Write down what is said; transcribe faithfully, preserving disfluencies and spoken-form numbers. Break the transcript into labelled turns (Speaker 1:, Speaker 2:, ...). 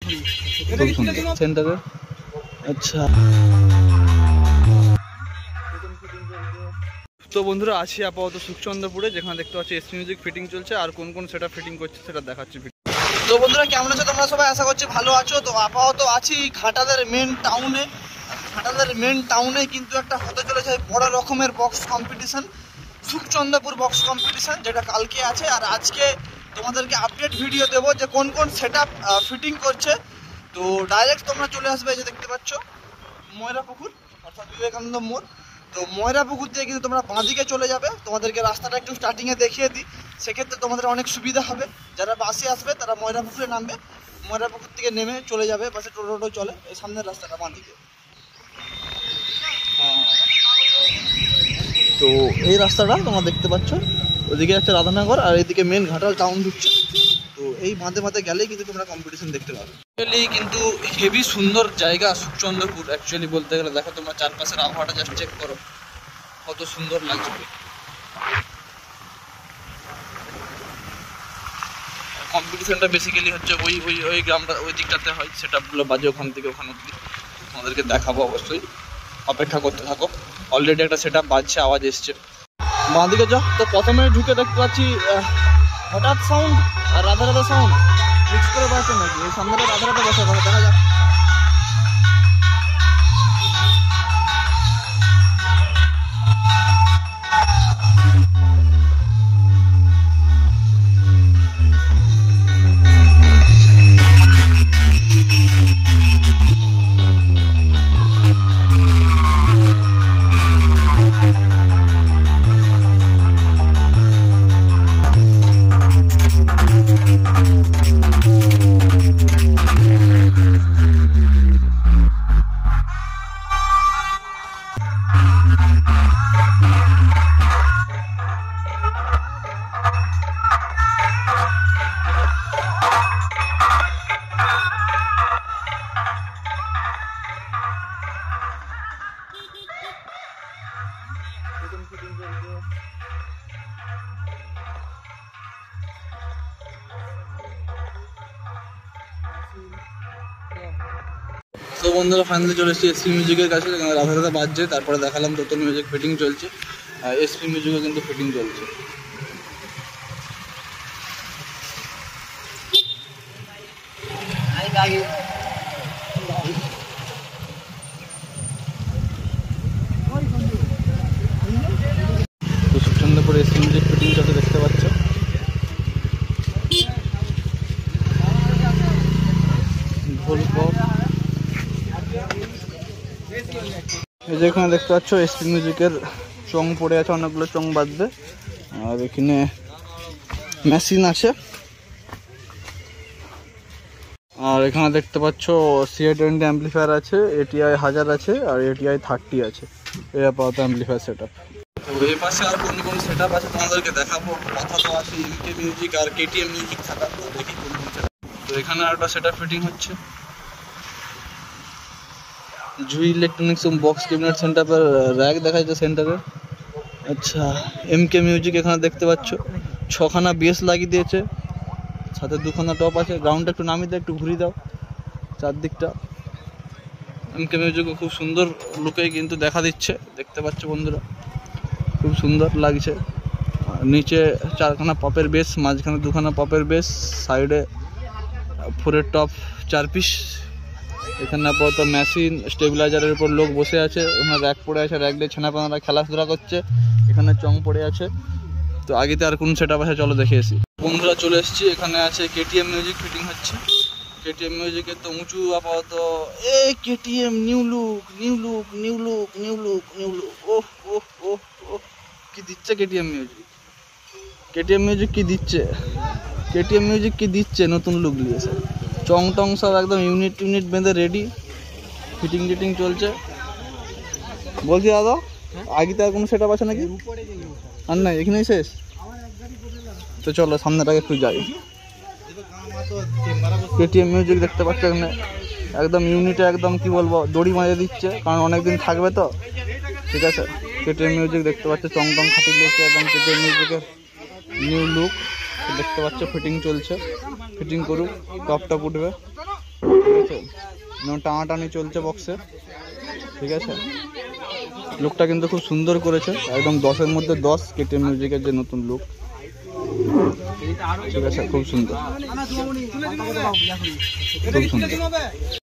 Speaker 1: সেন্টারে। আচ্ছা তো বন্ধুরা আছি আপাতত সুখচন্দ্রপুরে, যেখানে দেখতে পাচ্ছি এসপি মিউজিক ফিটিং চলছে, আর কোন কোন সেটা ফিটিং করছে সেটা দেখাচ্ছি। তো বন্ধুরা কেমন আছো তোমরা সবাই? আশা করছি ভালো আছো। তো আপাতত আছি ঘাটালের মেন টাউনে। ঘাটালের মেন টাউনে কিন্তু একটা হতে চলেছে বড় রকমের box competition, Sukhchandrapur box competition, যেটা কালকে আছে। আর আজকে তোমাদেরকে আপডেট ভিডিও দেবো যে কোন কোন সেট আপ ফিটিং করছে। তো ডাইরেক্ট তোমরা চলে আসবে, এই যে দেখতে পাচ্ছ ময়রা পুকুর অর্থাৎ বিবেকানন্দ মোড়। তো ময়রা পুকুর দিয়ে কিন্তু তোমরা বাঁদিকে চলে যাবে। তোমাদেরকে রাস্তাটা একটু স্টার্টিংয়ে দেখিয়ে দিই, সেক্ষেত্রে তোমাদের অনেক সুবিধা হবে। যারা বাসে আসবে তারা ময়রা পুকুরে নামবে, ময়রা পুকুর থেকে নেমে চলে যাবে, বাসে টোটো টোটো চলে এই সামনের রাস্তাটা বাঁদিকে। হ্যাঁ তো এই রাস্তাটা তোমরা দেখতে পাচ্ছ, ওদিকে একটা রাধানগর আর এইদিকে মেন ঘাটাল টাউন ঢুকছে। তো এই বাঁধে বাঁধে গেলেই কিন্তু তোমরা কম্পিটিশন দেখতে পাবে। অ্যাকচুয়ালি কিন্তু হেভি সুন্দর জায়গা সুখচন্দ্রপুর অ্যাকচুয়ালি বলতে গেলে। দেখো তোমরা চারপাশের আবহাওয়াটা জাস্ট চেক করো, কত সুন্দর লাগছে। কম্পিটিশনটা বেসিক্যালি হচ্ছে ওই ওই ওই গ্রামটা ওই দিকটাতে হয়, সেটআপগুলো বাজে ওখান থেকে ওখানে অব্দি। তোমাদেরকে দেখাবো, অবশ্যই অপেক্ষা করতে থাকো। অলরেডি একটা সেটআপ বাজছে, আওয়াজ এসছে। বাঁদিকে যাও তো প্রথমে ঢুকে দেখতে পাচ্ছি হঠাৎ সাউন্ড আর রাধা রাধা সাউন্ড মিক্স করে বাজছে নাকি। এই সামনে রাধা রাধা বসে দেখা যাক। তো বন্ধুরা ফাইনালি চলে এসেছি এসপি মিউজিকের কাছে, যেখানে রাধা রাধা বাজছে। তারপরে দেখালাম টোটাল মিউজিক ফিটিং চলছে, এসপি মিউজিকও কিন্তু ফিটিং চলছে। তো সুখচন্দ্রপুর এসপি মিউজিক ফিটিং চলছে দেখতে পাচ্ছ। এই যেখানে দেখতে পাচ্ছ এসপি মিউজিকের চং পড়ে আছে, অনেকগুলো চং বাজবে। আর এখানে মেশিন আছে। আর এখানে দেখতে পাচ্ছ সিআই টোয়েন্টি অ্যাম্পলিফায়ার আছে, এটিআই হাজার আছে, আর এটিআই থার্টি আছে। এই আপাতত অ্যাম্পলিফায়ার সেট আপ। তো এই পাশে আর কোন কোন সেট আপ আছে তোমাদেরকে দেখাবো। কথা তো আছে এমকে মিউজিক আর কেটিএম মিউজিক সেট আপ, দেখি কোন কোন সেট আপ। তো এখানে আর একটা সেট আপ ফিটিং হচ্ছে। জুই ইলেকট্রনিক্স বক্স ক্যাবিনেট সেন্টারের র্যাক দেখা যাচ্ছে সেন্টারে। আচ্ছা এমকে মিউজিক এখানে দেখতে পাচ্ছ ছখানা বেস লাগিয়ে দিয়েছে, সাথে দুখানা টপ আছে। গ্রাউন্ডটা একটু নামিয়ে দাও, একটু ঘুরিয়ে দাও চারদিকটা। এমকে মিউজিকও খুব সুন্দর লুকে কিন্তু দেখা দিচ্ছে, দেখতে পাচ্ছ বন্ধুরা, খুব সুন্দর লাগছে। নিচে চারখানা পপের বেস, মাঝখানে দুখানা পপের বেস, সাইডে ফোরের টপ চার পিস। এখানে আপাতত মেশিন স্টেবিলাইজারের উপর লোক বসে আছে, ওখানে র্যাক পড়ে আছে, র্যাক দিয়ে ছেনাপানারা খেলাধুলা করছে। এখানে চং পড়ে আছে। তো আগেতে আর কোন সেট আপ আছে চলো দেখে এসি। বন্ধুরা চলে এসেছি, এখানে আছে কেটিএম মিউজিক ফিটিং হচ্ছে। কেটিএম মিউজিকের তো উঁচু আপাতত এ KTM new look new look new look new look new look ওহ ওহ ওহ ওহ কি দিচ্ছে কেটিএম মিউজিক। কেটিএম মিউজিক কি দিচ্ছে কেটিএম মিউজিক কি দিচ্ছে নতুন লুক নিয়েছে। চং টং সব একদম ইউনিট ইউনিট বেঁধে রেডি, ফিটিং টিটিং চলছে। বলছি দাদা আগে তো আর কোনো সেট আপ আছে নাকি? আর নাই, এখানেই শেষ। তো চলো সামনেটাকে একটু যাই। কেটিএম মিউজিক দেখতে পাচ্ছ এখানে একদম ইউনিটে একদম কি বলবো দড়ি মাঝে দিচ্ছে, কারণ অনেকদিন থাকবে তো, ঠিক আছে। কেটিএম মিউজিক দেখতে পাচ্ছ চং টং খাটিয়ে দিচ্ছে একদম। কেটিএম মিউজিকের নিউ লুক দেখতে পাচ্ছ, ফিটিং চলছে, ফিটিং করুক, টপ টপ উঠবে। ঠিক আছে, টানাটানি চলছে বক্সে, ঠিক আছে। লুকটা কিন্তু খুব সুন্দর করেছে, একদম দশের মধ্যে দশ কেটিএম মিউজিকের যে নতুন লুক, ঠিক আছে, খুব সুন্দর খুব সুন্দর।